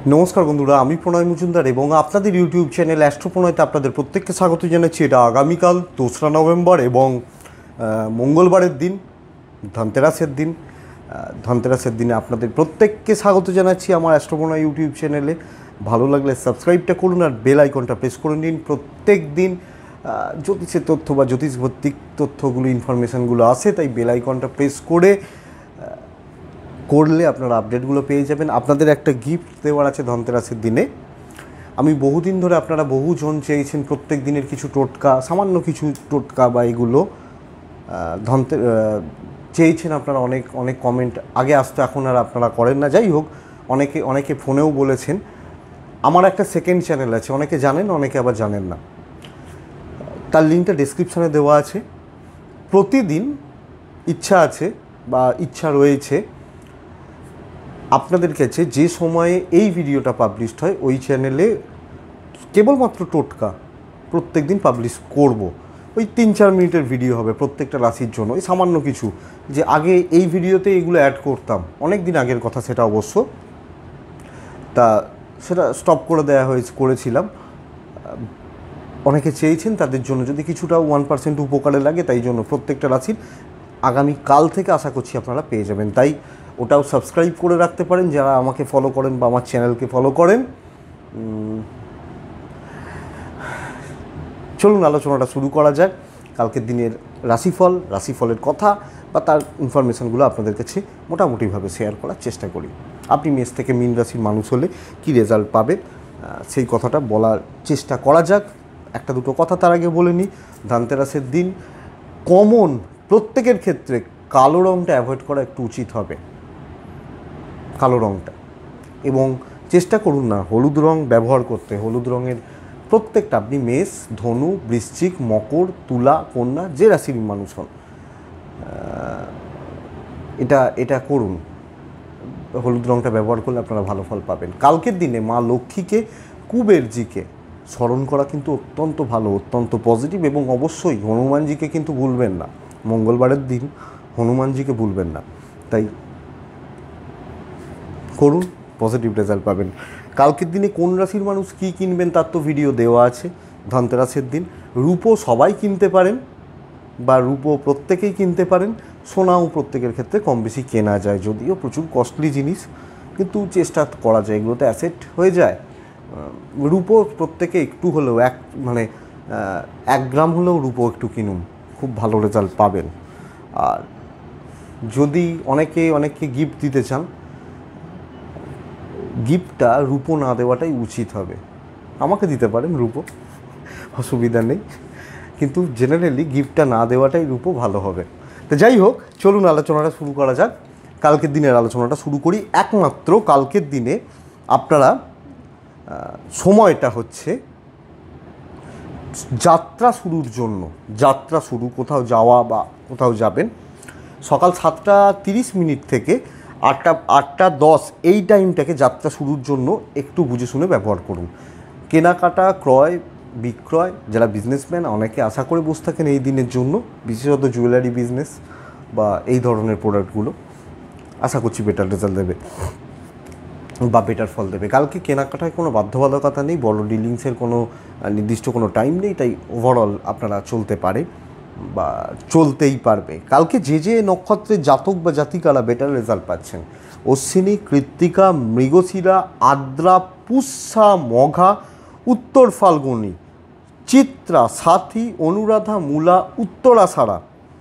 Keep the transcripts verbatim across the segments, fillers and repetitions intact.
নমস্কার বন্ধুরা, আমি প্রণয় মজুমদার এবং আপনাদের ইউটিউব চ্যানেল অ্যাস্ট্রো প্রণয়তে আপনাদের প্রত্যেককে স্বাগত জানাচ্ছি। এটা আগামীকাল দোসরা নভেম্বর এবং মঙ্গলবারের দিন, ধনতেরাসের দিন। ধনতেরাসের দিনে আপনাদের প্রত্যেককে স্বাগত জানাচ্ছি আমার অ্যাস্ট্রো প্রণয় ইউটিউব চ্যানেলে। ভালো লাগলে সাবস্ক্রাইবটা করুন আর বেল আইকনটা প্রেস করে নিন। প্রত্যেক দিন জ্যোতিষের তথ্য বা জ্যোতিষভিত্তিক তথ্যগুলো, ইনফরমেশানগুলো আসে, তাই বেল আইকনটা প্রেস করে করলে আপনারা আপডেটগুলো পেয়ে যাবেন। আপনাদের একটা গিফট দেওয়ার আছে ধনতেরাসের দিনে। আমি বহুদিন ধরে, আপনারা বহুজন চেয়েছেন প্রত্যেক দিনের কিছু টোটকা, সামান্য কিছু টোটকা বা এগুলো ধনতে চেয়েছেন আপনারা। অনেক অনেক কমেন্ট আগে আসতো, এখন আর আপনারা করেন না। যাই হোক, অনেকে অনেকে ফোনেও বলেছেন। আমার একটা সেকেন্ড চ্যানেল আছে, অনেকে জানেন, অনেকে আবার জানেন না। তার লিঙ্কটা ডেসক্রিপশানে দেওয়া আছে। প্রতিদিন ইচ্ছা আছে বা ইচ্ছা রয়েছে আপনাদের কাছে, যে সময়ে এই ভিডিওটা পাবলিশড হয় ওই চ্যানেলে কেবলমাত্র টোটকা প্রত্যেক দিন পাবলিশ করব। ওই তিন চার মিনিটের ভিডিও হবে প্রত্যেকটা রাশির জন্য, ওই সামান্য কিছু। যে আগে এই ভিডিওতে এগুলো অ্যাড করতাম, অনেক দিন আগের কথা সেটা অবশ্য, তা সেটা স্টপ করে দেওয়া হয়েছে, করেছিলাম। অনেকে চেয়েছেন, তাদের জন্য যদি কিছুটা ওয়ান পার্সেন্ট উপকারে লাগে, তাই জন্য প্রত্যেকটা রাশির আগামী কাল থেকে আশা করছি আপনারা পেয়ে যাবেন। তাই ওটাও সাবস্ক্রাইব করে রাখতে পারেন যারা আমাকে ফলো করেন বা আমার চ্যানেলকে ফলো করেন। চলুন আলোচনাটা শুরু করা যাক। কালকের দিনের রাশিফল, রাশিফলের কথা বা তার ইনফরমেশানগুলো আপনাদের কাছে মোটামুটিভাবে শেয়ার করার চেষ্টা করি। আপনি মেষ থেকে মীন রাশির মানুষ হলে কী রেজাল্ট পাবে সেই কথাটা বলার চেষ্টা করা যাক। একটা দুটো কথা তার আগে বলে নিই। ধনতেরাসের দিন কমন প্রত্যেকের ক্ষেত্রে কালো রঙটা অ্যাভয়েড করা একটু উচিত হবে, কালো রঙটা। এবং চেষ্টা করুন না হলুদ রঙ ব্যবহার করতে। হলুদ রঙের প্রত্যেকটা, আপনি মেষ, ধনু, বৃশ্চিক, মকর, তুলা, কন্যা, যে রাশির মানুষ হন, এটা এটা করুন। হলুদ রঙটা ব্যবহার করলে আপনারা ভালো ফল পাবেন। কালকের দিনে মা লক্ষ্মীকে, কুবেরজিকে স্মরণ করা কিন্তু অত্যন্ত ভালো, অত্যন্ত পজিটিভ। এবং অবশ্যই হনুমানজিকে কিন্তু ভুলবেন না। মঙ্গলবারের দিন হনুমানজিকে ভুলবেন না। তাই করুন, পজিটিভ রেজাল্ট পাবেন। কালকের দিনে কোন রাশির মানুষ কী কিনবেন তার তো ভিডিও দেওয়া আছে। ধনতেরাসের দিন রূপো সবাই কিনতে পারেন বা রূপো প্রত্যেকেই কিনতে পারেন। সোনাও প্রত্যেকের ক্ষেত্রে কম বেশি কেনা যায়, যদিও প্রচুর কস্টলি জিনিস, কিন্তু চেষ্টা করা যায়, এগুলোতে অ্যাসেট হয়ে যায়। রূপো প্রত্যেকে একটু হলেও, এক মানে এক গ্রাম হলেও রূপো একটু কিনুন, খুব ভালো রেজাল্ট পাবেন। আর যদি অনেকে অনেককে গিফট দিতে চান, গিফটটা রূপো না দেওয়াটাই উচিত হবে। আমাকে দিতে পারেন রূপো, অসুবিধা নেই, কিন্তু জেনারেলি গিফটটা না দেওয়াটাই রূপো ভালো হবে। তো যাই হোক, চলুন আলোচনাটা শুরু করা যাক। কালকের দিনের আলোচনাটা শুরু করি। একমাত্র কালকের দিনে আপনারা সময়টা হচ্ছে যাত্রা শুরুর জন্য, যাত্রা শুরু, কোথাও যাওয়া বা কোথাও যাবেন, সকাল সাতটা তিরিশ মিনিট থেকে আটটা আটটা দশ এই টাইমটাকে যাত্রা শুরুর জন্য একটু বুঝে শুনে ব্যবহার করুন। কেনাকাটা, ক্রয় বিক্রয়, যারা বিজনেসম্যান অনেকে আশা করে বসে থাকেন এই দিনের জন্য, বিশেষত জুয়েলারি বিজনেস বা এই ধরনের প্রোডাক্টগুলো, আশা করছি বেটার রেজাল্ট দেবে বা বেটার ফল দেবে। কালকে কেনাকাটায় কোনো বাধ্যবাধকতা নেই, বড় ডিলিংসের কোনো নির্দিষ্ট কোনো টাইম নেই, তাই ওভারঅল আপনারা চলতে পারে বা চলতেই পারবে। কালকে যে যে নক্ষত্রের জাতক বা জাতিকারা বেটার রেজাল্ট পাচ্ছেন: অশ্বিনী, কৃত্তিকা, মৃগশিরা, আদ্রা, পুষ্যা, মঘা, উত্তর ফাল্গুনী, চিত্রা, সাথী, অনুরাধা, মূলা, উত্তরাষাঢ়া,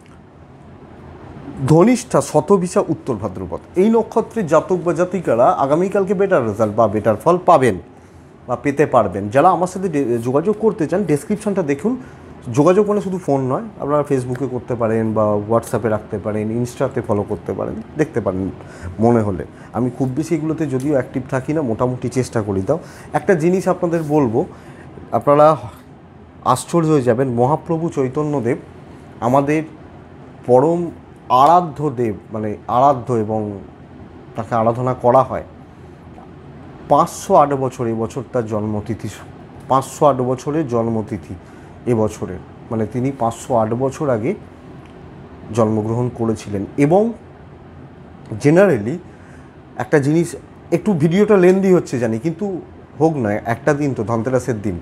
ধনিষ্ঠা, শতভিষা, উত্তর ভাদ্রপদ। এই নক্ষত্রের জাতক বা জাতিকারা আগামীকালকে বেটার রেজাল্ট বা বেটার ফল পাবেন বা পেতে পারবেন। যারা আমার সাথে যোগাযোগ করতে চান, ডেসক্রিপশানটা দেখুন। যোগাযোগ মানে শুধু ফোন নয়, আপনারা ফেসবুকে করতে পারেন বা হোয়াটসঅ্যাপে রাখতে পারেন, ইনস্টাতে ফলো করতে পারেন, দেখতে পারেন মনে হলে। আমি খুব বেশি এগুলোতে যদিও অ্যাক্টিভ থাকি না, মোটামুটি চেষ্টা করি। তাও একটা জিনিস আপনাদের বলবো, আপনারা আশ্চর্য হয়ে যাবেন। মহাপ্রভু চৈতন্যদেব আমাদের পরম আরাধ্য দেব, মানে আরাধ্য এবং তাকে আরাধনা করা হয়। পাঁচশো আট বছর এবছর তার জন্মতিথি, পাঁচশো আট বছরের জন্মতিথি এবছরের, মানে তিনি পাঁচশো আট বছর আগে জন্মগ্রহণ করেছিলেন। এবং জেনারেলি একটা জিনিস একটু ভিডিওটা লেন্দি হচ্ছে জানি, কিন্তু হোক না, একটা দিন তো, ধনতেরাসের দিন।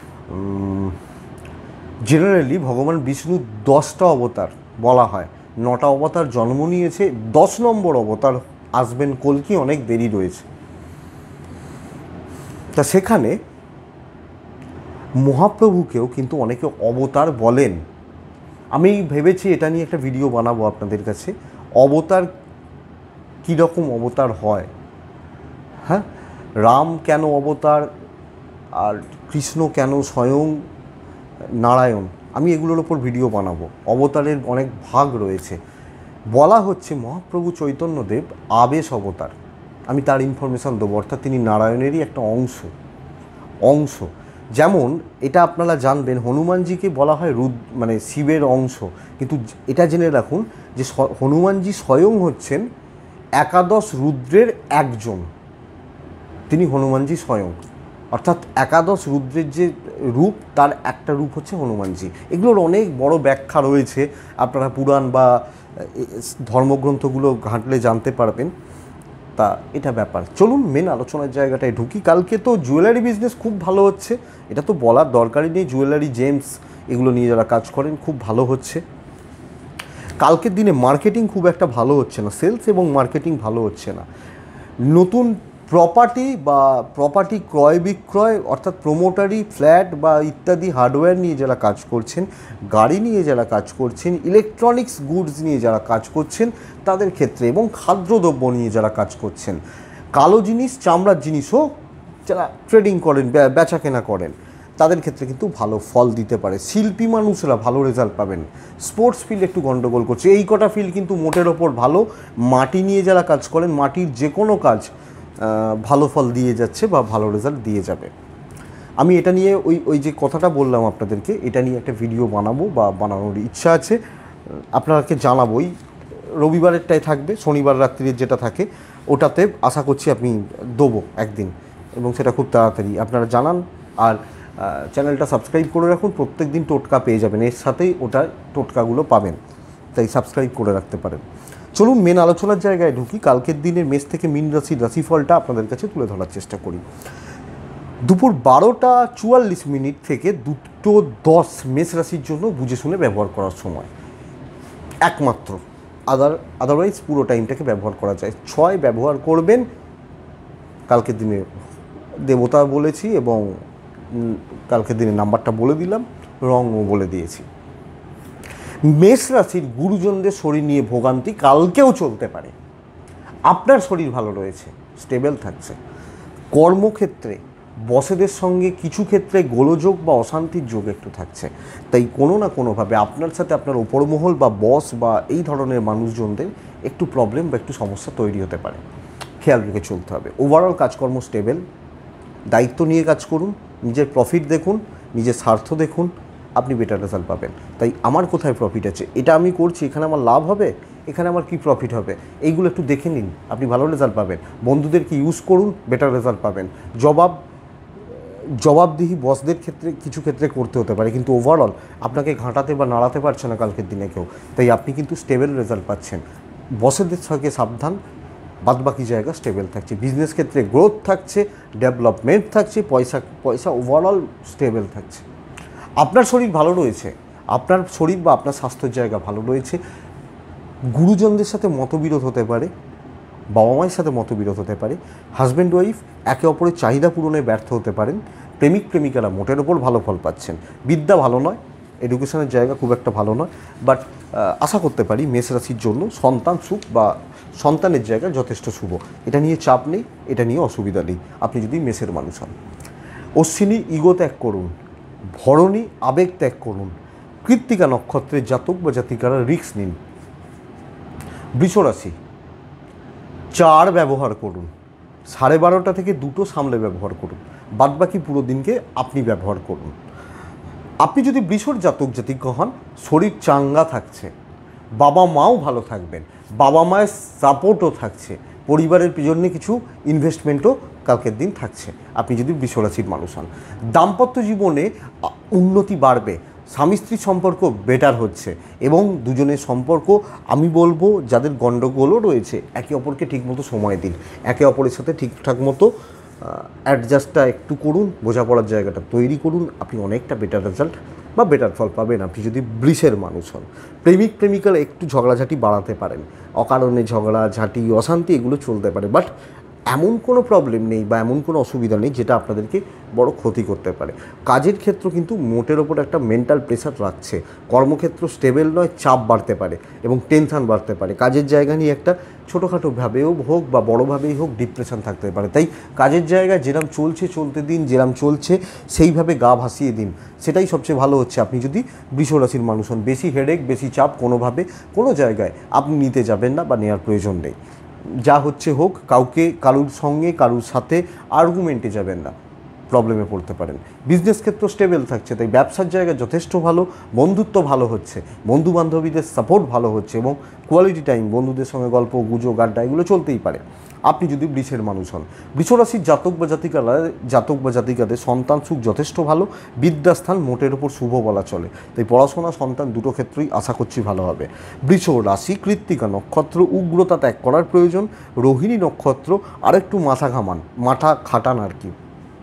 জেনারেলি ভগবান বিষ্ণু দশটা অবতার বলা হয়, নটা অবতার জন্ম নিয়েছে, দশ নম্বর অবতার আসবেন কল্কি, অনেক দেরি রয়েছে। তা সেখানে মহাপ্রভুকেও কিন্তু অনেকে অবতার বলেন। আমি ভেবেছি এটা নিয়ে একটা ভিডিও বানাবো আপনাদের কাছে, অবতার কীরকম অবতার হয়, হ্যাঁ, রাম কেন অবতার আর কৃষ্ণ কেন স্বয়ং নারায়ণ, আমি এগুলোর ওপর ভিডিও বানাবো। অবতারের অনেক ভাগ রয়েছে। বলা হচ্ছে মহাপ্রভু চৈতন্যদেব আবেশ অবতার, আমি তার ইনফরমেশান দেবো, অর্থাৎ তিনি নারায়ণেরই একটা অংশ অংশ যেমন এটা আপনারা জানবেন, হনুমানজিকে বলা হয় রুদ মানে শিবের অংশ, কিন্তু এটা জেনে রাখুন যে হনুমানজি স্বয়ং হচ্ছেন একাদশ রুদ্রের একজন, তিনি হনুমানজি স্বয়ং, অর্থাৎ একাদশ রুদ্রের যে রূপ তার একটা রূপ হচ্ছে হনুমানজি। এগুলোর অনেক বড় ব্যাখ্যা রয়েছে, আপনারা পুরাণ বা ধর্মগ্রন্থগুলো ঘাঁটলে জানতে পারবেন। তা এটা ব্যাপার। চলুন মেন আলোচনার জায়গাটায় ঢুকি। কালকে তো জুয়েলারি বিজনেস খুব ভালো হচ্ছে, এটা তো বলার দরকারই নেই, জুয়েলারি জেমস এগুলো নিয়ে যারা কাজ করেন খুব ভালো হচ্ছে। কালকের দিনে মার্কেটিং খুব একটা ভালো হচ্ছে না, সেলস এবং মার্কেটিং ভালো হচ্ছে না। নতুন প্রপার্টি বা প্রপার্টি ক্রয় বিক্রয়, অর্থাৎ প্রোমোটারি, ফ্ল্যাট বা ইত্যাদি হার্ডওয়্যার নিয়ে যারা কাজ করছেন, গাড়ি নিয়ে যারা কাজ করছেন, ইলেকট্রনিক্স গুডস নিয়ে যারা কাজ করছেন তাদের ক্ষেত্রে, এবং খাদ্যদ্রব্য নিয়ে যারা কাজ করছেন, কালো জিনিস চামড়ার জিনিসও যারা ট্রেডিং করেন, বেচা কেনা করেন, তাদের ক্ষেত্রে কিন্তু ভালো ফল দিতে পারে। শিল্পী মানুষরা ভালো রেজাল্ট পাবেন। স্পোর্টস ফিল্ড একটু গণ্ডগোল করছে, এই কটা ফিল্ড কিন্তু মোটের ওপর ভালো। মাটি নিয়ে যারা কাজ করেন, মাটির যে কোনো কাজ ভালো ফল দিয়ে যাচ্ছে বা ভালো রেজাল্ট দিয়ে যাবে। আমি এটা নিয়ে ওই ওই যে কথাটা বললাম আপনাদেরকে, এটা নিয়ে একটা ভিডিও বানাবো বা বানানোর ইচ্ছা আছে, আপনাকে জানাবোই। রবিবারেরটাই থাকবে, শনিবার রাত্রির যেটা থাকে ওটাতে আশা করছি আপনি দেবো একদিন, এবং সেটা খুব তাড়াতাড়ি আপনারা জানান। আর চ্যানেলটা সাবস্ক্রাইব করে রাখুন, প্রত্যেক দিন টোটকা পেয়ে যাবেন, এর সাথেই ওটা টোটকাগুলো পাবেন, তাই সাবস্ক্রাইব করে রাখতে পারেন। চলুন মেন আলোচনার জায়গায় ঢুকি। কালকের দিনের মেষ থেকে মীন রাশির রাশিফলটা আপনাদের কাছে তুলে ধরার চেষ্টা করি। দুপুর বারোটা চুয়াল্লিশ মিনিট থেকে দুটো দশ মেষ রাশির জন্য বুঝে শুনে ব্যবহার করার সময় একমাত্র, আদার আদারওয়াইজ পুরো টাইমটাকে ব্যবহার করা যায়। ছয় ব্যবহার করবেন। কালকের দিনে দেবতা বলেছি এবং কালকের দিনে নাম্বারটা বলে দিলাম, রঙও বলে দিয়েছি। মেষ রাশির গুরুজনদের শরীর নিয়ে ভোগান্তি কালকেও চলতে পারে। আপনার শরীর ভালো রয়েছে, স্টেবল থাকছে। কর্মক্ষেত্রে বসেদের সঙ্গে কিছু ক্ষেত্রে গোলযোগ বা অশান্তির যোগ একটু থাকছে, তাই কোনো না কোনোভাবে আপনার সাথে আপনার ওপরমহল বা বস বা এই ধরনের মানুষজনদের একটু প্রবলেম বা একটু সমস্যা তৈরি হতে পারে, খেয়াল রেখে চলতে হবে। ওভারঅল কাজকর্ম স্টেবল। দায়িত্ব নিয়ে কাজ করুন, নিজের প্রফিট দেখুন, নিজের স্বার্থ দেখুন, আপনি বেটার রেজাল্ট পাবেন। তাই আমার কোথায় প্রফিট আছে, এটা আমি করছি, এখানে আমার লাভ হবে, এখানে আমার কি প্রফিট হবে, এইগুলো একটু দেখে নিন, আপনি ভালো রেজাল্ট পাবেন। বন্ধুদেরকে ইউজ করুন, বেটার রেজাল্ট পাবেন। জবাব জবাবদিহি বসদের ক্ষেত্রে কিছু ক্ষেত্রে করতে হতে পারে, কিন্তু ওভারঅল আপনাকে ঘাঁটাতে বা নাড়াতে পারছে না কালকের দিনে কেউ, তাই আপনি কিন্তু স্টেবল রেজাল্ট পাচ্ছেন। বসেদের থেকে সাবধান, বাদবাকি জায়গা স্টেবল থাকছে। বিজনেস ক্ষেত্রে গ্রোথ থাকছে, ডেভেলপমেন্ট থাকছে, পয়সা পয়সা ওভারঅল স্টেবল থাকছে। আপনার শরীর ভালো রয়েছে, আপনার শরীর বা আপনার স্বাস্থ্যের জায়গা ভালো রয়েছে। গুরুজনদের সাথে মতবিরোধ হতে পারে, বাবা মায়ের সাথে মতবিরোধ হতে পারে, হাজব্যান্ড ওয়াইফ একে অপরের চাহিদা পূরণে ব্যর্থ হতে পারেন, প্রেমিক প্রেমিকারা মোটের ওপর ভালো ফল পাচ্ছেন। বিদ্যা ভালো নয়, এডুকেশনের জায়গা খুব একটা ভালো নয়, বাট আশা করতে পারি মেষ রাশির জন্য সন্তান সুখ বা সন্তানের জায়গা যথেষ্ট শুভ। এটা নিয়ে চাপ নেই, এটা নিয়ে অসুবিধা নেই আপনি যদি মেষের মানুষ হন। অশ্বিনী ইগো ত্যাগ করুন, ভরণী আবেগ ত্যাগ করুন, কৃত্তিকা নক্ষত্রের জাতক বা জাতিকারা রিস্ক নিন। বৃষ রাশি চার ব্যবহার করুন, সাড়ে বারোটা থেকে দুটো সামলে ব্যবহার করুন, বাদবাকি পুরো দিনকে আপনি ব্যবহার করুন। আপনি যদি বৃষর জাতক জাতিকা হন, শরীর চাঙ্গা থাকছে, বাবা মাও ভালো থাকবেন, বাবা মায়ের সাপোর্টও থাকছে, পরিবারের জন্য কিছু ইনভেস্টমেন্টও কালকের দিন থাকছে আপনি যদি বৃষ রাশির মানুষ হন। দাম্পত্য জীবনে উন্নতি বাড়বে, স্বামী স্ত্রীর সম্পর্ক বেটার হচ্ছে এবং দুজনের সম্পর্ক আমি বলবো যাদের গণ্ডগোলও রয়েছে একে অপরকে ঠিকমতো সময় দিন, একে অপরের সাথে ঠিকঠাক মতো অ্যাডজাস্টটা একটু করুন, বোঝাপড়ার জায়গাটা তৈরি করুন, আপনি অনেকটা বেটার রেজাল্ট বা বেটার ফল পাবেন আপনি যদি বৃষের মানুষ হন। প্রেমিক প্রেমিকারা একটু ঝগড়াঝাটি বাড়াতে পারেন, অকারণে ঝগড়াঝাটি অশান্তি এগুলো চলতে পারে, বাট এমন কোনো প্রবলেম নেই বা এমন কোনো অসুবিধা নেই যেটা আপনাদেরকে বড় ক্ষতি করতে পারে। কাজের ক্ষেত্র কিন্তু মোটের ওপর একটা মেন্টাল প্রেশার রাখছে, কর্মক্ষেত্র স্টেবল নয়, চাপ বাড়তে পারে এবং টেনশান বাড়তে পারে, কাজের জায়গা নিয়ে একটা ছোটোখাটোভাবেও হোক বা বড়োভাবেই হোক ডিপ্রেশন থাকতে পারে। তাই কাজের জায়গায় যেরম চলছে চলতে দিন, যেরম চলছে সেইভাবে গা ভাসিয়ে দিন, সেটাই সবচেয়ে ভালো হচ্ছে। আপনি যদি বৃষ রাশির মানুষ হন, বেশি হেডেক বেশি চাপ কোনোভাবে কোনো জায়গায় আপনি নিতে যাবেন না বা নেওয়ার প্রয়োজন নেই। যা হচ্ছে হোক, কাউকে কারুর সঙ্গে কারুর সাথে আর্গুমেন্টে যাবেন না, প্রবলেমে পড়তে পারেন। বিজনেস ক্ষেত্র স্টেবল থাকছে, তাই ব্যবসার জায়গা যথেষ্ট ভালো, বন্ধুত্ব ভালো হচ্ছে, বন্ধু বান্ধবীদের সাপোর্ট ভালো হচ্ছে এবং কোয়ালিটি টাইম বন্ধুদের সঙ্গে গল্প গুজব আড্ডা এগুলো চলতেই পারে আপনি যদি বৃষের মানুষ হন। বৃষ রাশির জাতক বা জাতিকারা জাতক বা জাতিকাদের সন্তান সুখ যথেষ্ট ভালো, বিদ্যাস্থান মোটের ওপর শুভ বলা চলে, তাই পড়াশোনা সন্তান দুটো ক্ষেত্রেই আশা করছি ভালো হবে। বৃষ রাশি কৃত্তিকা নক্ষত্র, উগ্রতা ত্যাগ করার প্রয়োজন। রোহিণী নক্ষত্র আরেকটু মাথা ঘামান, মাথা খাটান আর কি।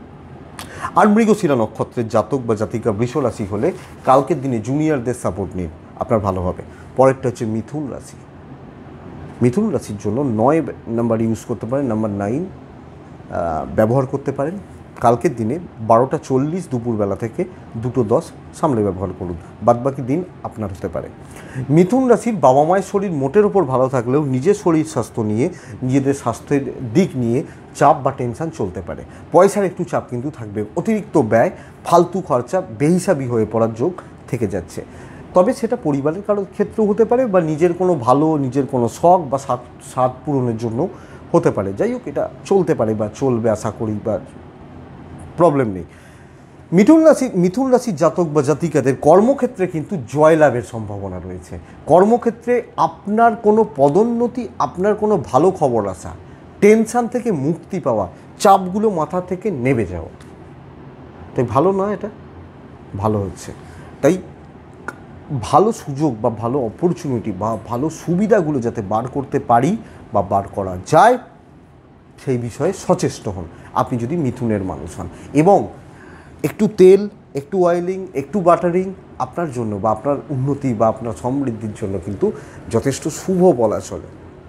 আর মৃগশিরা নক্ষত্রের জাতক বা জাতিকা বৃষ রাশি হলে কালকের দিনে জুনিয়রদের সাপোর্ট নিন, আপনার ভালো হবে। পরেরটা হচ্ছে মিথুন রাশি। মিথুন রাশির জন্য নয় নাম্বার ইউজ করতে পারেন, নাম্বার নাইন ব্যবহার করতে পারেন। কালকের দিনে বারোটা চল্লিশ দুপুরবেলা থেকে দুটো দশ সামলে ব্যবহার করুন, বাদবাকি দিন আপনার হতে পারে। মিথুন রাশির বাবা মায়ের শরীর মোটের ওপর ভালো থাকলেও নিজের শরীর স্বাস্থ্য নিয়ে, নিজেদের স্বাস্থ্যের দিক নিয়ে চাপ বা টেনশান চলতে পারে। পয়সার একটু চাপ কিন্তু থাকবে, অতিরিক্ত ব্যয়, ফালতু খরচা বেহিসাবি হয়ে পড়ার যোগ থেকে যাচ্ছে। তবে সেটা পরিবারের কারোর ক্ষেত্রেও হতে পারে বা নিজের কোনো ভালো, নিজের কোনো শখ বা স্বাদ স্বাদ পূরণের জন্য হতে পারে। যাই হোক, এটা চলতে পারে বা চলবে আশা করি, বা প্রবলেম নেই। মিথুন রাশি মিথুন রাশির জাতক বা জাতিকাদের কর্মক্ষেত্রে কিন্তু জয়লাভের সম্ভাবনা রয়েছে। কর্মক্ষেত্রে আপনার কোনো পদোন্নতি, আপনার কোনো ভালো খবর আসা, টেনশান থেকে মুক্তি পাওয়া, চাপগুলো মাথা থেকে নেমে যাওয়া, তাই ভালো নয়, এটা ভালো হচ্ছে। তাই ভালো সুযোগ বা ভালো অপরচুনিটি বা ভালো সুবিধাগুলো যাতে বার করতে পারি বা বার করা যায় সেই বিষয়ে সচেষ্ট হন আপনি যদি মিথুনের মানুষ হন। এবং একটু তেল, একটু অয়েলিং, একটু বাটারিং আপনার জন্য বা আপনার উন্নতি বা আপনার সমৃদ্ধির জন্য কিন্তু যথেষ্ট শুভ বলা চলে।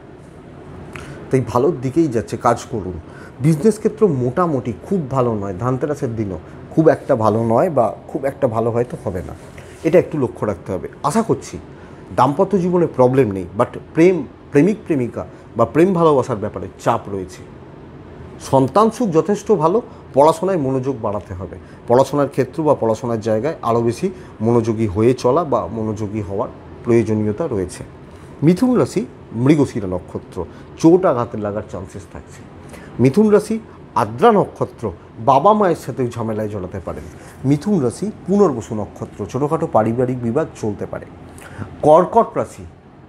তাই ভালোর দিকেই যাচ্ছে, কাজ করুন। বিজনেস ক্ষেত্র মোটামুটি খুব ভালো নয়, ধানতেরাসের দিনও খুব একটা ভালো নয় বা খুব একটা ভালো হয়তো হবে না, এটা একটু লক্ষ্য রাখতে হবে। আশা করছি দাম্পত্য জীবনে প্রবলেম নেই, বাট প্রেম, প্রেমিক প্রেমিকা বা প্রেম ভালোবাসার ব্যাপারে চাপ রয়েছে। সন্তান সুখ যথেষ্ট ভালো, পড়াশোনায় মনোযোগ বাড়াতে হবে। পড়াশোনার ক্ষেত্র বা পড়াশোনার জায়গায় আরও বেশি মনোযোগী হয়ে চলা বা মনোযোগী হওয়ার প্রয়োজনীয়তা রয়েছে। মিথুন রাশি মৃগশিরা নক্ষত্র, চোট আঘাতে লাগার চান্সেস থাকছে। মিথুন রাশি আদ্রা নক্ষত্র, বাবা মায়ের সাথেও ঝামেলায় জড়াতে পারেন। মিথুন রাশি পুনর্বসু নক্ষত্র, ছোটোখাটো পারিবারিক বিবাদ চলতে পারে। কর্কট রাশি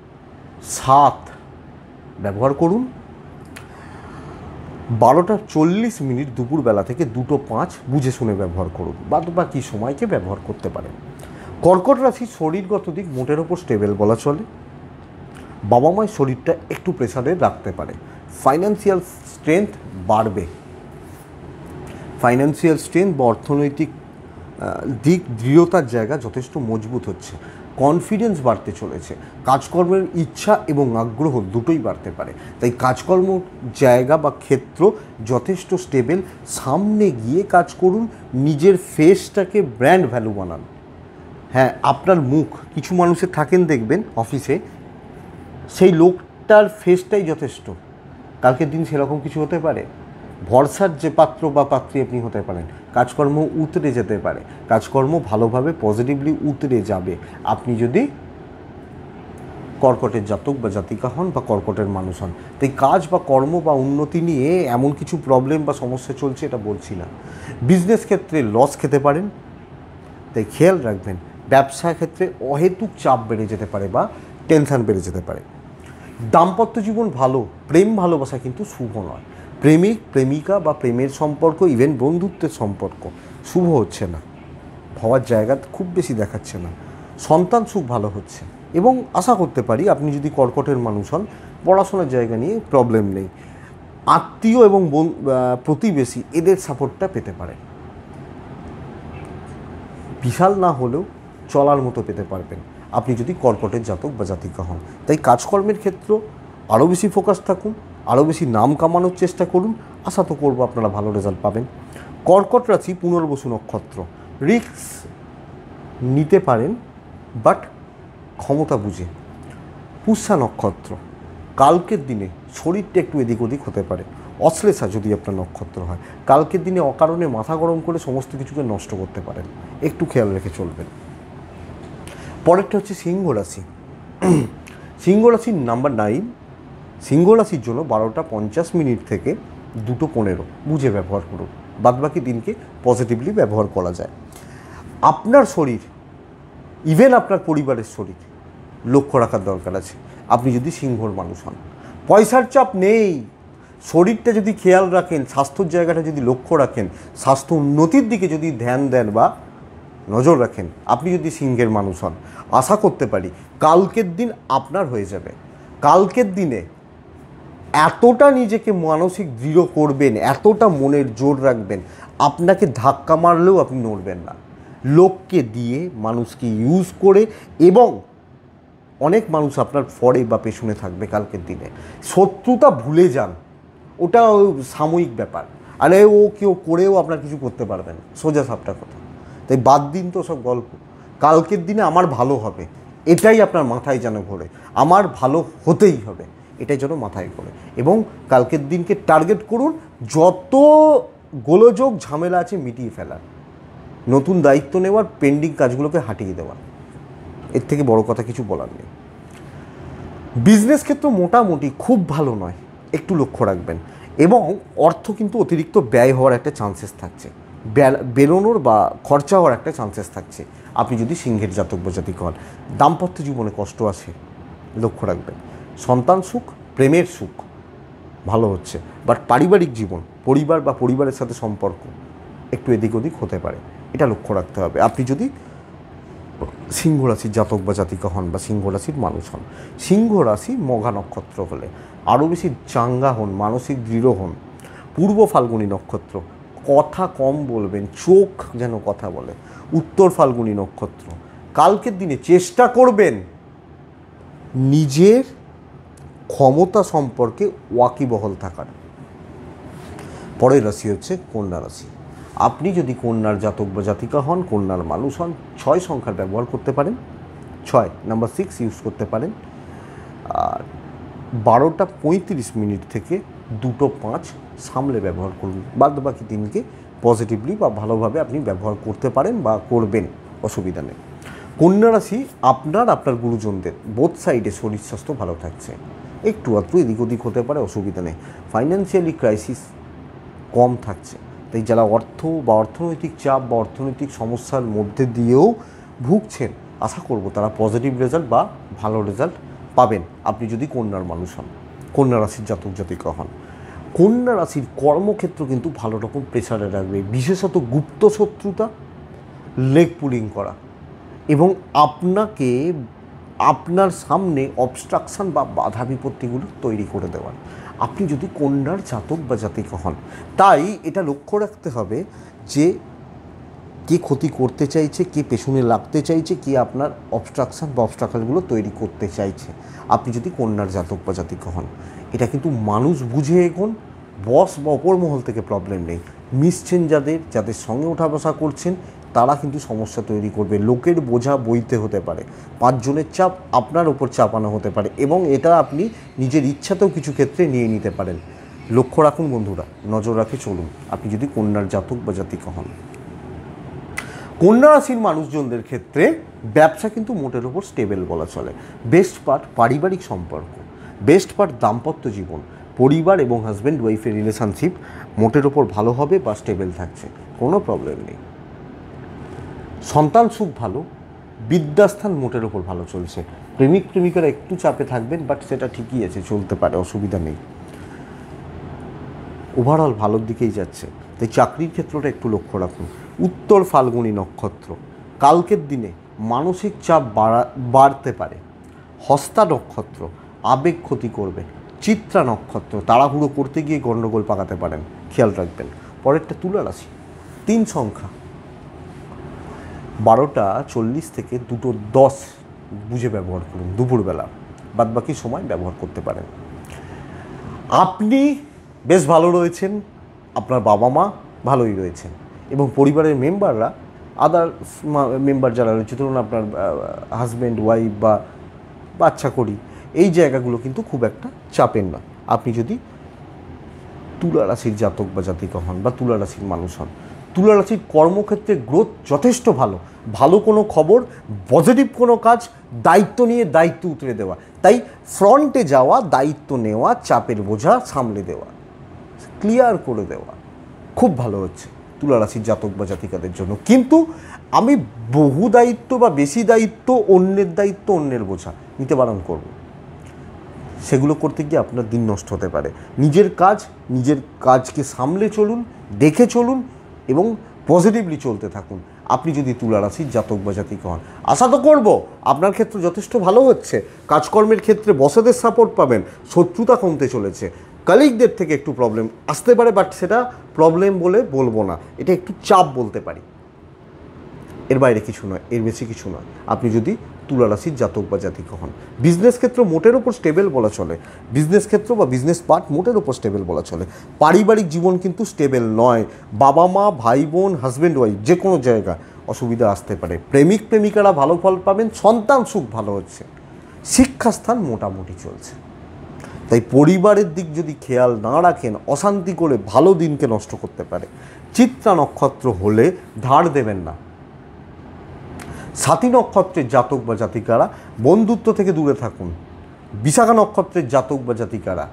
সাত ব্যবহার করুন বারোটা চল্লিশ মিনিট দুপুরবেলা থেকে দুটো পাঁচ বুঝে শুনে ব্যবহার করুন, বাদ বাকি সময়কে ব্যবহার করতে পারেন। কর্কট রাশির শরীরগত দিক মোটের ওপর স্টেবল বলা চলে। বাবা মায়ের শরীরটা একটু প্রেসারে রাখতে পারে। ফাইন্যান্সিয়াল স্ট্রেংথ বাড়বে, ফাইন্যান্সিয়াল স্ট্রেংথ বা অর্থনৈতিক দিক দৃঢ়তার জায়গা যথেষ্ট মজবুত হচ্ছে। কনফিডেন্স বাড়তে চলেছে, কাজকর্মের ইচ্ছা এবং আগ্রহ দুটোই বাড়তে পারে। তাই কাজকর্ম জায়গা বা ক্ষেত্র যথেষ্ট স্টেবল, সামনে গিয়ে কাজ করুন, নিজের ফেসটাকে ব্র্যান্ড ভ্যালু বানান। হ্যাঁ, আপনার মুখ, কিছু মানুষের থাকেন দেখবেন অফিসে, সেই লোকটার ফেসটাই যথেষ্ট, কালকের দিন সেরকম কিছু হতে পারে। ভরসার যে পাত্র বা পাত্রী আপনি হতে পারেন, কাজকর্ম উতরে যেতে পারে, কাজকর্ম ভালোভাবে পজিটিভলি উতরে যাবে আপনি যদি কর্কটের জাতক বা জাতিকা হন বা কর্কটের মানুষ হন। তাই কাজ বা কর্ম বা উন্নতি নিয়ে এমন কিছু প্রবলেম বা সমস্যা চলছে এটা বলছি না। বিজনেস ক্ষেত্রে লস খেতে পারেন, তাই খেয়াল রাখবেন। ব্যবসা ক্ষেত্রে অহেতুক চাপ বেড়ে যেতে পারে বা টেনশান বেড়ে যেতে পারে। দাম্পত্য জীবন ভালো, প্রেম ভালোবাসা কিন্তু শুভ নয়। প্রেমিক প্রেমিকা বা প্রেমের সম্পর্ক, ইভেন বন্ধুত্বের সম্পর্ক শুভ হচ্ছে না। হওয়ার জায়গা খুব বেশি দেখাচ্ছে না। সন্তান সুখ ভালো হচ্ছে এবং আশা করতে পারি আপনি যদি কর্কটের মানুষ হন, পড়াশোনার জায়গা নিয়ে প্রবলেম নেই। আত্মীয় এবং প্রতিবেশী এদের সাপোর্টটা পেতে পারেন, বিশাল না হলেও চলার মতো পেতে পারবেন আপনি যদি কর্কটের জাতক বা জাতিকা হন। তাই কাজকর্মের ক্ষেত্র আরও বেশি ফোকাস থাকুন, আরও বেশি নাম কামানোর চেষ্টা করুন, আশা তো করবো আপনারা ভালো রেজাল্ট পাবেন। কর্কট রাশি পুনর্বসু নক্ষত্র, রিস্ক নিতে পারেন বাট ক্ষমতা বুঝে। পুষ্যা নক্ষত্র, কালকের দিনে শরীরটা একটু এদিক ওদিক হতে পারে। অশ্লেষা যদি আপনার নক্ষত্র হয়, কালকের দিনে অকারণে মাথা গরম করে সমস্ত কিছুকে নষ্ট করতে পারেন, একটু খেয়াল রেখে চলবেন। পরেরটা হচ্ছে সিংহ রাশি। সিংহ রাশির নাম্বার নাইন। সিংহ রাশির জন্য বারোটা পঞ্চাশ মিনিট থেকে দুটো পনেরো বুঝে ব্যবহার করুন, বাদবাকি দিনকে পজিটিভলি ব্যবহার করা যায়। আপনার শরীর, ইভেন আপনার পরিবারের শরীর লক্ষ্য রাখার দরকার আছে আপনি যদি সিংহর মানুষ হন। পয়সার চাপ নেই, শরীরটা যদি খেয়াল রাখেন, স্বাস্থ্যর জায়গাটা যদি লক্ষ্য রাখেন, স্বাস্থ্য উন্নতির দিকে যদি ধ্যান দেন বা নজর রাখেন, আপনি যদি সিংহের মানুষ হন, আশা করতে পারি কালকের দিন আপনার হয়ে যাবে। কালকের দিনে এতটা নিজেকে মানসিক দৃঢ় করবেন, এতটা মনের জোর রাখবেন, আপনাকে ধাক্কা মারলেও আপনি নড়বেন না। লোককে দিয়ে, মানুষকে ইউজ করে, এবং অনেক মানুষ আপনার ফরে বা পেছনে থাকবে কালকের দিনে। শত্রুতা ভুলে যান, ওটা সাময়িক ব্যাপার। আরে ও কেউ করেও আপনার কিছু করতে পারবেন, সোজা সাপটা কথা। তাই বাদ দিন তো সব গল্প, কালকের দিনে আমার ভালো হবে এটাই আপনার মাথায় যেন ঘোরে, আমার ভালো হতেই হবে এটাই যেন মাথায় ঘোরে। এবং কালকের দিনকে টার্গেট করুন, যত গোলযোগ ঝামেলা আছে মিটিয়ে ফেলার, নতুন দায়িত্ব নেওয়ার, পেন্ডিং কাজগুলোকে হাঁটিয়ে দেওয়ার, এর থেকে বড় কথা কিছু বলার নেই। বিজনেস ক্ষেত্র মোটামুটি খুব ভালো নয়, একটু লক্ষ্য রাখবেন। এবং অর্থ কিন্তু অতিরিক্ত ব্যয় হওয়ার একটা চান্সেস থাকছে, বেরোনোর বা খরচা হওয়ার একটা চান্সেস থাকছে আপনি যদি সিংহের জাতক বা জাতিকা হন। দাম্পত্য জীবনে কষ্ট আছে, লক্ষ্য রাখবেন। সন্তান সুখ, প্রেমের সুখ ভালো হচ্ছে, বাট পারিবারিক জীবন, পরিবার বা পরিবারের সাথে সম্পর্ক একটু এদিক ওদিক হতে পারে, এটা লক্ষ্য রাখতে হবে আপনি যদি সিংহ রাশির জাতক বা জাতিকা হন বা সিংহ রাশির মানুষ হন। সিংহ রাশি মঘা নক্ষত্র হলে আরও বেশি চাঙ্গা হন, মানসিক দৃঢ় হন। পূর্ব ফাল্গুনী নক্ষত্র, কথা কম বলবেন, চোখ যেন কথা বলে। উত্তর ফাল্গুনী নক্ষত্র, কালকের দিনে চেষ্টা করবেন নিজের ক্ষমতা সম্পর্কে ওয়াকিবহল থাকার। পরের রাশি হচ্ছে কন্যা রাশি। আপনি যদি কন্যার জাতক বা জাতিকা হন, কন্যার মানুষ হন, ছয় সংখ্যার ব্যবহার করতে পারেন, ছয় নাম্বার সিক্স ইউজ করতে পারেন। আর বারোটা পঁয়ত্রিশ মিনিট থেকে দুটো পাঁচ সামলে ব্যবহার করুন, বাদ বাকি দিনকে পজিটিভলি বা ভালোভাবে আপনি ব্যবহার করতে পারেন বা করবেন, অসুবিধা নেই। কন্যা রাশি আপনার আপনার গুরুজনদের বোথ সাইডে শরীর স্বাস্থ্য ভালো থাকছে, একটু আধটু এদিক ওদিক হতে পারে, অসুবিধা নেই। ফাইন্যান্সিয়ালি ক্রাইসিস কম থাকছে, তাই যারা অর্থ বা অর্থনৈতিক চাপ বা অর্থনৈতিক সমস্যার মধ্যে দিয়েও ভুগছেন, আশা করব তারা পজিটিভ রেজাল্ট বা ভালো রেজাল্ট পাবেন আপনি যদি কন্যার মানুষ হন, কন্যা রাশির জাতক জাতিকা হন। কন্যা রাশির কর্মক্ষেত্র কিন্তু ভালো রকম প্রেসারে রাখবে, বিশেষত গুপ্ত শত্রুতা, লেগ পুলিং করা এবং আপনাকে আপনার সামনে অবস্ট্রাকশান বা বাধা বিপত্তিগুলো তৈরি করে দেওয়ার আপনি যদি কন্যার জাতক বা জাতিকা হন। তাই এটা লক্ষ্য রাখতে হবে যে কে ক্ষতি করতে চাইছে, কে পেছনে লাগতে চাইছে, কে আপনার অবস্ট্রাকশান বা অবস্ট্রাকলগুলো তৈরি করতে চাইছে আপনি যদি কন্যার জাতক বা জাতিকা হন। এটা কিন্তু মানুষ বুঝে এগোন, বস বা অপর মহল থেকে প্রবলেম নেই। মিশছেন যাদের যাদের সঙ্গে ওঠা বসা করছেন তারা কিন্তু সমস্যা তৈরি করবে, লোকের বোঝা বইতে হতে পারে, পাঁচজনের চাপ আপনার ওপর চাপানো হতে পারে এবং এটা আপনি নিজের ইচ্ছাতেও কিছু ক্ষেত্রে নিয়ে নিতে পারেন। লক্ষ্য রাখুন বন্ধুরা, নজর রাখে চলুন আপনি যদি কন্যার জাতক বা জাতিকা হন। কন্যা রাশির মানুষজনদের ক্ষেত্রে ব্যবসা কিন্তু মোটের ওপর স্টেবল বলা চলে। বেস্ট পার্ট পারিবারিক সম্পর্ক, বেস্ট পার্ট দাম্পত্য জীবন, পরিবার এবং হাজব্যান্ড ওয়াইফের রিলেশনশিপ মোটের ওপর ভালো হবে বা স্টেবল থাকছে, কোনো প্রবলেম নেই। সন্তান সুখ ভালো, বিদ্যাস্থান মোটের ওপর ভালো চলছে। প্রেমিক প্রেমিকারা একটু চাপে থাকবেন, বাট সেটা ঠিকই আছে, চলতে পারে, অসুবিধা নেই। ওভারঅল ভালোর দিকেই যাচ্ছে, তাই চাকরির ক্ষেত্রটা একটু লক্ষ্য রাখুন। উত্তর ফাল্গুনী নক্ষত্র, কালকের দিনে মানসিক চাপ বাড়া বাড়তে পারে। হস্তা নক্ষত্র, আবেগ ক্ষতি করবে। চিত্রা নক্ষত্র, তাড়াহুড়ো করতে গিয়ে গণ্ডগোল পাকাতে পারেন, খেয়াল রাখবেন। পরেরটা তুলা রাশি, তিন সংখ্যা, বারোটা চল্লিশ থেকে দুটো দশ বুঝে ব্যবহার করুন দুপুরবেলা, বাদবাকি সময় ব্যবহার করতে পারেন। আপনি বেশ ভালো রয়েছেন, আপনার বাবা মা ভালোই রয়েছেন, এবং পরিবারের মেম্বাররা, আদার মেম্বার যারা রয়েছে, ধরুন আপনার হাজব্যান্ড ওয়াইফ বা বাচ্চা করি, এই জায়গাগুলো কিন্তু খুব একটা চাপের নয়। আপনি যদি তুলা রাশির জাতক বা জাতিকা হন বা তুলা রাশির মানুষ হন, তুলা রাশির কর্মক্ষেত্রে গ্রোথ যথেষ্ট ভালো। ভালো কোনো খবর, পজিটিভ কোনো কাজ, দায়িত্ব নিয়ে দায়িত্ব উতরে দেওয়া, তাই ফ্রন্টে যাওয়া, দায়িত্ব নেওয়া, চাপের বোঝা সামলে দেওয়া, ক্লিয়ার করে দেওয়া খুব ভালো হচ্ছে তুলা রাশির জাতক বা জাতিকাদের জন্য। কিন্তু আমি বহু দায়িত্ব বা বেশি দায়িত্ব, অন্যের দায়িত্ব, অন্যের বোঝা নিতে বারণ করব। সেগুলো করতে গিয়ে আপনার দিন নষ্ট হতে পারে। নিজের কাজ, নিজের কাজকে সামলে চলুন, দেখে চলুন এবং পজিটিভলি চলতে থাকুন। আপনি যদি তুলা রাশির জাতক বা জাতিকা হন, আশা তো করব আপনার ক্ষেত্রে যথেষ্ট ভালো হচ্ছে। কাজকর্মের ক্ষেত্রে বসেদের সাপোর্ট পাবেন, শত্রুতা কমতে চলেছে, কলিগদের থেকে একটু প্রবলেম আসতে পারে, বাট সেটা প্রবলেম বলে বলবো না, এটা একটু চাপ বলতে পারি, এর বাইরে কিছু নয়, এর বেশি কিছু নয়। আপনি যদি তুলা রাশির জাতক বা জাতিকা হন, বিজনেস ক্ষেত্র মোটের ওপর স্টেবল বলা চলে, বিজনেস ক্ষেত্র বা বিজনেস পার্ট মোটের ওপর স্টেবল বলা চলে। পারিবারিক জীবন কিন্তু স্টেবল নয়, বাবা মা, ভাই বোন, হাজব্যান্ড ওয়াইফ যে কোনো জায়গায় অসুবিধা আসতে পারে। প্রেমিক প্রেমিকারা ভালো ফল পাবেন, সন্তান সুখ ভালো হচ্ছে, শিক্ষাস্থান মোটামুটি চলছে। তাই পরিবারের দিক যদি খেয়াল না রাখেন, অশান্তি করে ভালো দিনকে নষ্ট করতে পারে। চিত্রা নক্ষত্র হলে ধার দেবেন না। সাথী নক্ষত্রের জাতক বা জাতিকারা বন্ধুত্ব থেকে দূরে থাকুন। বিশাখা নক্ষত্রের জাতক বা জাতিকারা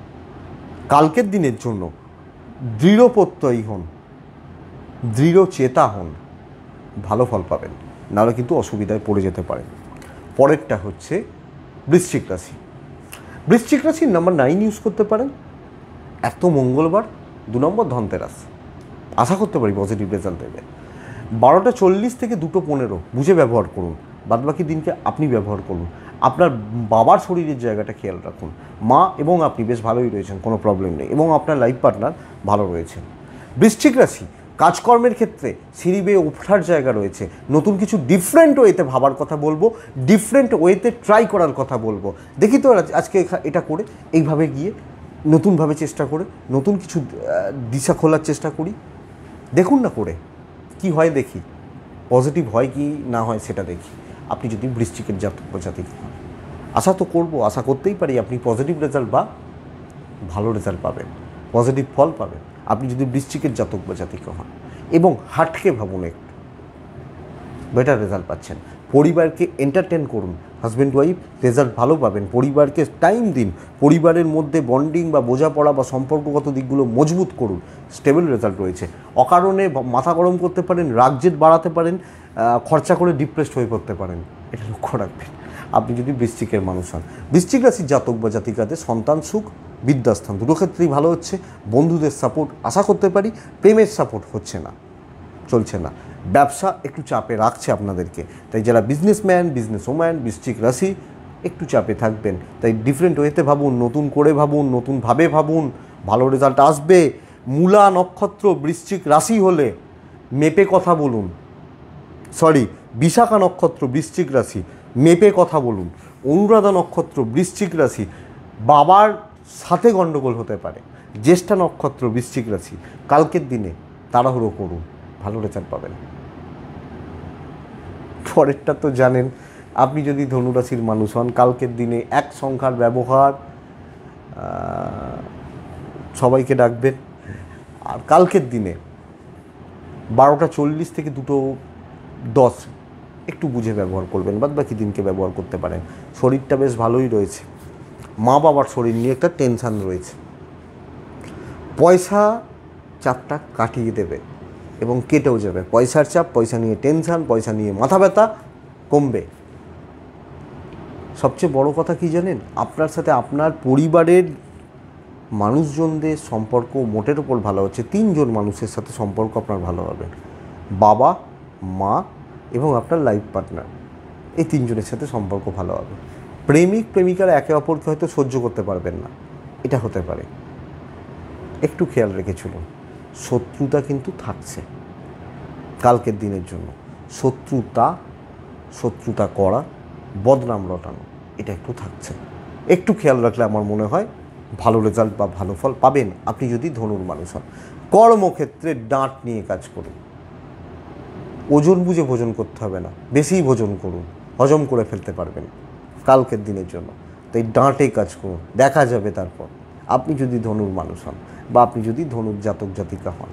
কালকের দিনের জন্য দৃঢ় প্রত্যয়ী হন, দৃঢ় চেতা হন, ভালো ফল পাবেন, নাহলে কিন্তু অসুবিধায় পড়ে যেতে পারেন। পরেরটা হচ্ছে বৃশ্চিক রাশি। বৃশ্চিক রাশির নাম্বার নাইন ইউজ করতে পারেন। এত মঙ্গলবার, দু নম্বর ধনতেরাস, আশা করতে পারি পজিটিভ রেজাল্ট দেবে। বারোটা চল্লিশ থেকে দুটো পনেরো বুঝে ব্যবহার করুন, বাদবাকি দিনকে আপনি ব্যবহার করুন। আপনার বাবার শরীরের জায়গাটা খেয়াল রাখুন। মা এবং আপনি বেশ ভালোই রয়েছেন, কোনো প্রবলেম নেই, এবং আপনার লাইফ পার্টনার ভালো রয়েছেন। বৃশ্চিক রাশি, কাজকর্মের ক্ষেত্রে সিঁড়ি বেয়ে ওঠার জায়গা রয়েছে। নতুন কিছু ডিফারেন্ট ওয়েতে ভাবার কথা বলবো, ডিফারেন্ট ওয়েতে ট্রাই করার কথা বলবো। দেখি তো আজকে এটা করে, এইভাবে গিয়ে নতুনভাবে চেষ্টা করে নতুন কিছু দিশা খোলার চেষ্টা করি, দেখুন না করে কি হয়, দেখি পজিটিভ হয় কি না হয় সেটা দেখি। আপনি যদি বৃশ্চিকের জাতক বা জাতিকা হন, আশা তো করবো, আশা করতেই পারি আপনি পজিটিভ রেজাল্ট বা ভালো রেজাল্ট পাবেন, পজিটিভ ফল পাবেন আপনি যদি বৃশ্চিকের জাতক বা জাতিকা হন। এবং হাটকে ভাবুন, একটু বেটার রেজাল্ট পাচ্ছেন। পরিবারকে এন্টারটেন করুন, হাজব্যান্ড ওয়াইফ রেজাল্ট ভালো পাবেন। পরিবারকে টাইম দিন, পরিবারের মধ্যে বন্ডিং বা বোঝাপড়া বা সম্পর্কগত দিকগুলো মজবুত করুন, স্টেবল রেজাল্ট রয়েছে। অকারণে মাথা গরম করতে পারেন, রাগজেট বাড়াতে পারেন, খরচা করে ডিপ্রেসড হয়ে পড়তে পারেন, এটা লক্ষ্য রাখবেন আপনি যদি বৃশ্চিকের মানুষ হন। বৃশ্চিক রাশির জাতক বা জাতিকাদের সন্তান সুখ, বিদ্যাস্থান দুটো ক্ষেত্রেই ভালো হচ্ছে। বন্ধুদের সাপোর্ট আশা করতে পারি, প্রেমের সাপোর্ট হচ্ছে না, চলছে না। ব্যবসা একটু চাপে রাখছে আপনাদেরকে, তাই যারা বিজনেসম্যান, বিজনেস ওম্যান, বৃশ্চিক রাশি একটু চাপে থাকবেন। তাই ডিফারেন্ট ওয়েতে ভাবুন, নতুন করে ভাবুন, নতুনভাবে ভাবুন, ভালো রেজাল্ট আসবে। মূলা নক্ষত্র বৃশ্চিক রাশি হলে মেপে কথা বলুন, সরি বিশাখা নক্ষত্র বৃশ্চিক রাশি মেপে কথা বলুন। অনুরাধা নক্ষত্র বৃশ্চিক রাশি, বাবার সাথে গণ্ডগোল হতে পারে। জ্যেষ্ঠা নক্ষত্র বৃশ্চিক রাশি, কালকের দিনে তাড়াহুড়ো করুন, ভালো রেজাল্ট পাবেন। পরেরটা তো জানেন, আপনি যদি ধনুরাশির মানুষ হন, কালকের দিনে এক সংখ্যার ব্যবহার সবাইকে ডাকবেন। আর কালকের দিনে বারোটা চল্লিশ থেকে দুটো দশ একটু বুঝে ব্যবহার করবেন, বাদ বাকি দিনকে ব্যবহার করতে পারেন। শরীরটা বেশ ভালোই রয়েছে, মা বাবার শরীর নিয়ে একটা টেনশান রয়েছে। পয়সা চাপটা কাটিয়ে দেবে এবং কেটেও যাবে। পয়সার চাপ, পয়সা নিয়ে টেনশান, পয়সা নিয়ে মাথা ব্যথা কমবে। সবচেয়ে বড় কথা কি জানেন, আপনার সাথে আপনার পরিবারের মানুষজনদের সম্পর্ক মোটের ওপর ভালো হচ্ছে। তিনজন মানুষের সাথে সম্পর্ক আপনার ভালো হবে, বাবা, মা এবং আপনার লাইফ পার্টনার, এই তিনজনের সাথে সম্পর্ক ভালো হবে। প্রেমিক প্রেমিকারা একে অপরকে হয়তো সহ্য করতে পারবেন না, এটা হতে পারে। একটু খেয়াল রেখে চলুন। শত্রুতা কিন্তু থাকছে কালকের দিনের জন্য। শত্রুতা শত্রুতা করা, বদনাম রটানো, এটা একটু থাকছে। একটু খেয়াল রাখলে আমার মনে হয় ভালো রেজাল্ট বা ভালো ফল পাবেন আপনি যদি ধনুর মানুষ হন। কর্মক্ষেত্রে ডাঁট নিয়ে কাজ করুন। ওজন বুঝে ভোজন করতে হবে না, বেশিই ভোজন করুন, হজম করে ফেলতে পারবেন কালকের দিনের জন্য। তাই ডাঁটে কাজ করুন, দেখা যাবে তারপর আপনি যদি ধনুর মানুষ হন বা আপনি যদি ধনুর জাতক জাতিকা হন।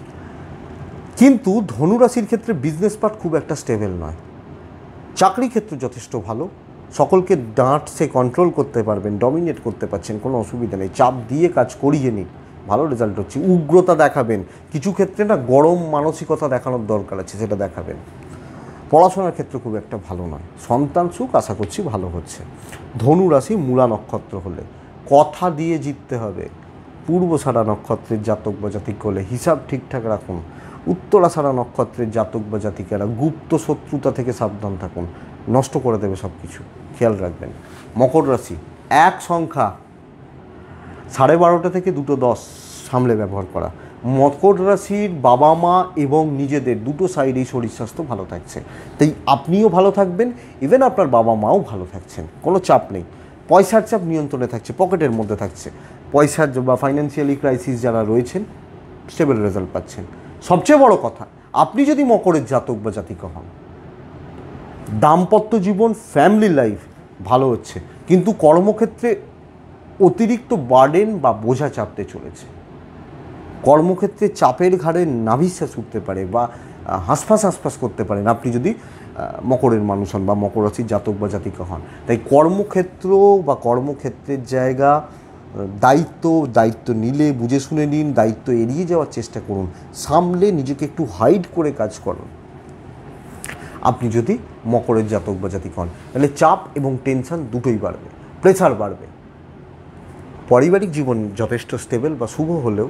কিন্তু ধনুরাশির ক্ষেত্রে বিজনেস পার্ট খুব একটা স্টেবল নয়। চাকরি ক্ষেত্রে যথেষ্ট ভালো, সকলকে ডাঁট সে কন্ট্রোল করতে পারবেন, ডমিনেট করতে পারছেন, কোনো অসুবিধা নেই। চাপ দিয়ে কাজ করিয়ে নিন, ভালো রেজাল্ট হচ্ছে। উগ্রতা দেখাবেন, কিছু ক্ষেত্রে না গরম মানসিকতা দেখানোর দরকার আছে, সেটা দেখাবেন। পড়াশোনার ক্ষেত্রে খুব একটা ভালো নয়। সন্তান সুখ আশা করছি ভালো হচ্ছে। ধনুরাশি মূলা নক্ষত্র হলে কথা দিয়ে জিততে হবে। পূর্বষাঢ়া নক্ষত্রের জাতক বা জাতিক হলে হিসাব ঠিকঠাক রাখুন। উত্তরাষাঢ়া নক্ষত্রের জাতক বা জাতিকেরা গুপ্ত শত্রুতা থেকে সাবধান থাকুন, নষ্ট করে দেবে সব কিছু, খেয়াল রাখবেন। মকর রাশি এক সংখ্যা সাড়ে বারোটা থেকে দুটো দশ সামলে ব্যবহার করা। মকর রাশির বাবা মা এবং নিজেদের দুটো সাইডেই শরীর স্বাস্থ্য ভালো থাকছে, তাই আপনিও ভালো থাকবেন, ইভেন আপনার বাবা মাও ভালো থাকছেন, কোনো চাপ নেই। পয়সার চাপ নিয়ন্ত্রণে থাকছে, পকেটের মধ্যে থাকছে। পয়সার বা ফাইন্যান্সিয়ালি ক্রাইসিস যারা রয়েছেন স্টেবল রেজাল্ট পাচ্ছেন। সবচেয়ে বড় কথা, আপনি যদি মকরের জাতক বা জাতিকা হন, দাম্পত্য জীবন, ফ্যামিলি লাইফ ভালো হচ্ছে, কিন্তু কর্মক্ষেত্রে অতিরিক্ত বার্ডেন বা বোঝা চাপতে চলেছে। কর্মক্ষেত্রে চাপের ঘাড়ে নাভিশ্বাস উঠতে পারে বা হাঁসফাঁস হাঁসফাঁস করতে পারেন আপনি যদি মকরের মানুষ হন বা মকর রাশির জাতক বা জাতিকা হন। তাই কর্মক্ষেত্র বা কর্মক্ষেত্রের জায়গা, দায়িত্ব দায়িত্ব নিলে বুঝে শুনে নিন, দায়িত্ব এড়িয়ে যাওয়ার চেষ্টা করুন, সামলে নিজেকে একটু হাইড করে কাজ করুন আপনি যদি মকরের জাতক বা জাতিক হন। তাহলে চাপ এবং টেনশন দুটোই বাড়বে, প্রেসার বাড়বে। পারিবারিক জীবন যথেষ্ট স্টেবল বা শুভ হলেও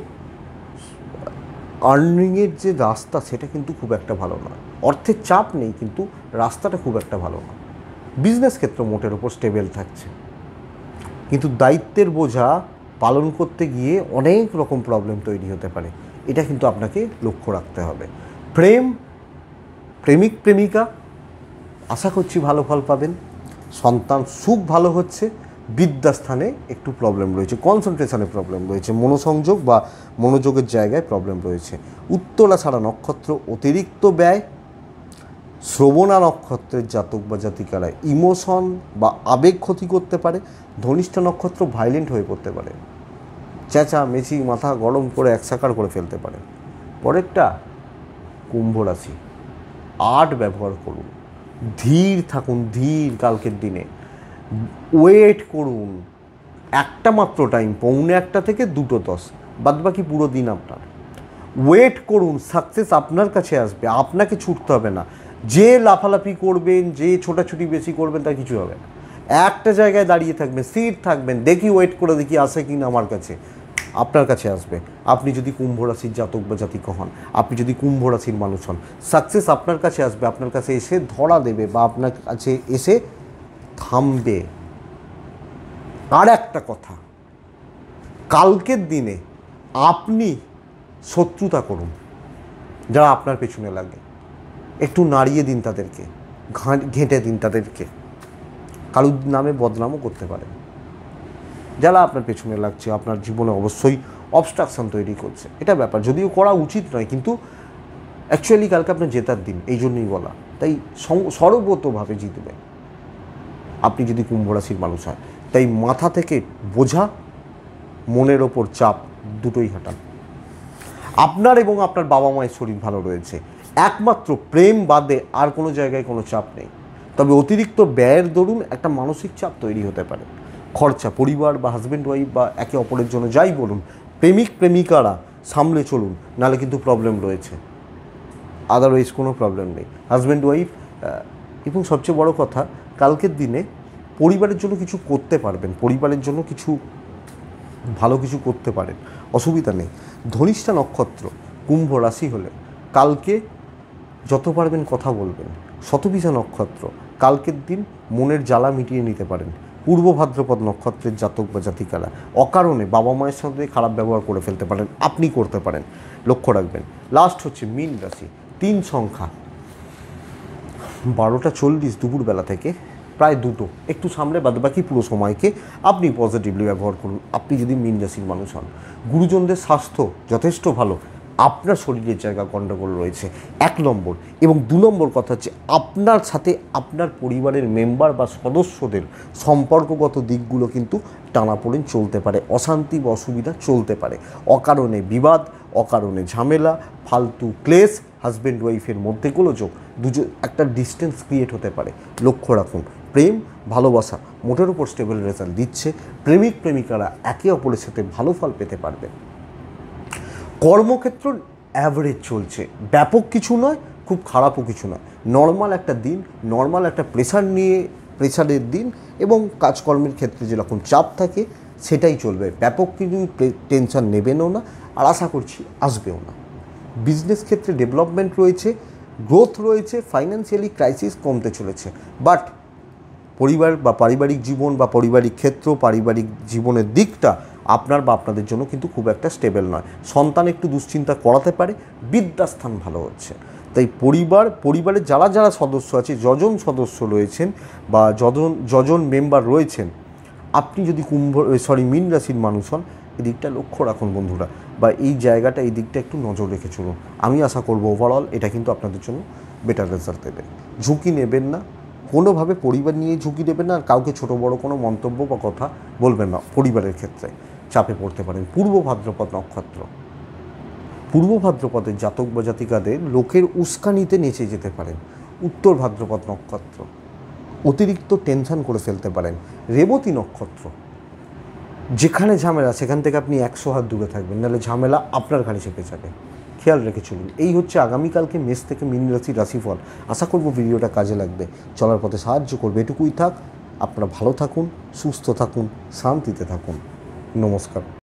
আর্নিংয়ের যে রাস্তা সেটা কিন্তু খুব একটা ভালো নয়। অর্থের চাপ নেই, কিন্তু রাস্তাটা খুব একটা ভালো নয়। বিজনেস ক্ষেত্র মোটের ওপর স্টেবল থাকছে, কিন্তু দায়িত্বের বোঝা পালন করতে গিয়ে অনেক রকম প্রবলেম তৈরি হতে পারে, এটা কিন্তু আপনাকে লক্ষ্য রাখতে হবে। প্রেম, প্রেমিক প্রেমিকা আশা করছি ভালো ফল পাবেন। সন্তান সুখ ভালো হচ্ছে। বিদ্যাস্থানে একটু প্রবলেম রয়েছে, কনসেন্ট্রেশনে প্রবলেম রয়েছে, মনোসংযোগ বা মনোযোগের জায়গায় প্রবলেম রয়েছে। উত্তরাষাঢ়া নক্ষত্র অতিরিক্ত ব্যয়। শ্রবণা নক্ষত্রের জাতক বা জাতিকারা ইমোশন বা আবেগ ক্ষতি করতে পারে। ধনিষ্ঠা নক্ষত্র ভাইলেন্ট হয়ে পড়তে পারে, চেঁচা মেচি মাথা গরম করে একসাকার করে ফেলতে পারে। পরেরটা কুম্ভ রাশি, আট ব্যবহার করুন, ধীর থাকুন, ধীর কালকের দিনে ওয়েট করুন। একটা মাত্র টাইম, পৌনে একটা থেকে দুটো দশ, বাদ বাকি পুরো দিন আপনার। ওয়েট করুন, সাকসেস আপনার কাছে আসবে, আপনাকে ছুটতে হবে না। যে লাফালাফি করবেন, যে ছোটাছুটি বেশি করবেন, তা কিছু হবে না। একটা জায়গায় দাঁড়িয়ে থাকবেন, স্থির থাকবেন, দেখি ওয়েট করে দেখি আসে কি না আমার কাছে, আপনার কাছে আসবে। আপনি যদি কুম্ভ রাশির জাতক বা জাতিক হন, আপনি যদি কুম্ভ রাশির মানুষ হন, সাকসেস আপনার কাছে আসবে, আপনার কাছে এসে ধরা দেবে বা আপনার কাছে এসে থামবে। আর একটা কথা, কালকের দিনে আপনি শত্রুতা করুন যারা আপনার পেছনে লাগে, একটু নাড়িয়ে দিন তাদেরকে, ঘেঁটে দিন তাদেরকে, কারুর নামে বদনামও করতে পারেন। যারা আপনার পেছনে লাগছে আপনার জীবনে অবশ্যই অবস্ট্রাকশন তৈরি করছে, এটা ব্যাপার, যদিও করা উচিত নয়, কিন্তু অ্যাকচুয়ালি কালকে আপনার জেতার দিন, এই জন্যই বলা। তাই সর্বতোভাবে জিতবেন আপনি যদি কুম্ভ রাশির মানুষ হয়। তাই মাথা থেকে বোঝা, মনের ওপর চাপ দুটোই হাঁটান। আপনার এবং আপনার বাবা মায়ের শরীর ভালো রয়েছে, একমাত্র প্রেম বাদে আর কোনো জায়গায় কোনো চাপ নেই। তবে অতিরিক্ত ব্যয়ের দরুন একটা মানসিক চাপ তৈরি হতে পারে। খরচা, পরিবার বা হাজব্যান্ড ওয়াইফ বা একে অপরের জন্য যাই বলুন, প্রেমিক প্রেমিকারা সামলে চলুন, নাহলে কিন্তু প্রবলেম রয়েছে। আদারওয়াইজ কোনো প্রবলেম নেই। হাজব্যান্ড ওয়াইফ, এবং সবচেয়ে বড় কথা, কালকের দিনে পরিবারের জন্য কিছু করতে পারবেন, পরিবারের জন্য কিছু ভালো কিছু করতে পারেন, অসুবিধা নেই। ধনিষ্ঠা নক্ষত্র কুম্ভ রাশি হলে কালকে যত পারবেন কথা বলবেন। শতভিষা নক্ষত্র, কালকের দিন মনের জ্বালা মিটিয়ে নিতে পারেন। পূর্ব ভাদ্রপদ নক্ষত্রের জাতক বা জাতিকারা অকারণে বাবা মায়ের সাথে খারাপ ব্যবহার করে ফেলতে পারেন, আপনি করতে পারেন, লক্ষ্য রাখবেন। লাস্ট হচ্ছে মীন রাশি, তিন সংখ্যা, বারোটা চল্লিশ দুপুরবেলা থেকে প্রায় দুটো, একটু সামলে বাদ বাকি পুরো সময়কে আপনি পজিটিভলি ব্যবহার করুন। আপনি যদি মীন রাশির মানুষ হন, গুরুজনদের স্বাস্থ্য যথেষ্ট ভালো, আপনার শরীরের জায়গা গণ্ডগোল রয়েছে এক নম্বর, এবং দু নম্বর কথা হচ্ছে আপনার সাথে আপনার পরিবারের মেম্বার বা সদস্যদের সম্পর্কগত দিকগুলো কিন্তু টানাপোড়েন চলতে পারে, অশান্তি বা অসুবিধা চলতে পারে, অকারণে বিবাদ, অকারণে ঝামেলা, ফালতু ক্লেশ, হাজব্যান্ড ওয়াইফের মধ্যে গোলযোগ, দুজন একটা ডিস্টেন্স ক্রিয়েট হতে পারে, লক্ষ্য রাখুন। প্রেম ভালোবাসা মোটের উপর স্টেবল রেজাল্ট দিচ্ছে, প্রেমিক প্রেমিকারা একে অপরের সাথে ভালো ফল পেতে পারবে। কর্মক্ষেত্র অ্যাভারেজ চলছে, ব্যাপক কিছু নয়, খুব খারাপও কিছু নয়, নর্মাল একটা দিন, নর্মাল একটা প্রেশার নিয়ে প্রেশারের দিন, এবং কাজকর্মের ক্ষেত্রে যেরকম চাপ থাকে সেটাই চলবে, ব্যাপক কিছু টেনশন নেবেনও না, আর আশা করছি আসবেও না। বিজনেস ক্ষেত্রে ডেভেলপমেন্ট রয়েছে, গ্রোথ রয়েছে, ফাইন্যান্সিয়ালি ক্রাইসিস কমতে চলেছে, বাট পরিবার বা পারিবারিক জীবন বা পারিবারিক ক্ষেত্র, পারিবারিক জীবনের দিকটা আপনার বা আপনাদের জন্য কিন্তু খুব একটা স্টেবল নয়। সন্তান একটু দুশ্চিন্তা করাতে পারে, বিদ্যাস্থান ভালো হচ্ছে। তাই পরিবার পরিবারের যারা যারা সদস্য আছে, যজন সদস্য রয়েছেন বা যজন যজন মেম্বার রয়েছেন, আপনি যদি কুম্ভ সরি মীন রাশির মানুষ হন, এদিকটা লক্ষ্য রাখুন বন্ধুরা, বা এই জায়গাটা এই দিকটা একটু নজর রেখে চলুন। আমি আশা করবো ওভারঅল এটা কিন্তু আপনাদের জন্য বেটার রেজাল্ট দেবে। ঝুঁকি নেবেন না, কোনোভাবে পরিবার নিয়ে ঝুঁকি দেবেন না, আর কাউকে ছোটো বড়ো কোনো মন্তব্য বা কথা বলবেন না। পরিবারের ক্ষেত্রে চাপে পড়তে পারেন। পূর্ব ভাদ্রপদ নক্ষত্র, পূর্ব ভাদ্রপদের জাতক বা জাতিকাদের লোকের উস্কানিতে নেচে যেতে পারেন। উত্তর ভাদ্রপদ নক্ষত্র, অতিরিক্ত টেনশন করে ফেলতে পারেন। রেবতী নক্ষত্র, যেখানে ঝামেলা সেখান থেকে আপনি একশো হাত দূরে থাকবেন, নাহলে ঝামেলা আপনার ঘাড়ে চেপে যাবে, খেয়াল রেখে চলুন। এই হচ্ছে আগামীকালকে মেষ থেকে মীন রাশির রাশিফল। আশা করব ভিডিওটা কাজে লাগবে, চলার পথে সাহায্য করবে। এটুকুই থাক, আপনারা ভালো থাকুন, সুস্থ থাকুন, শান্তিতে থাকুন। নমস্কার।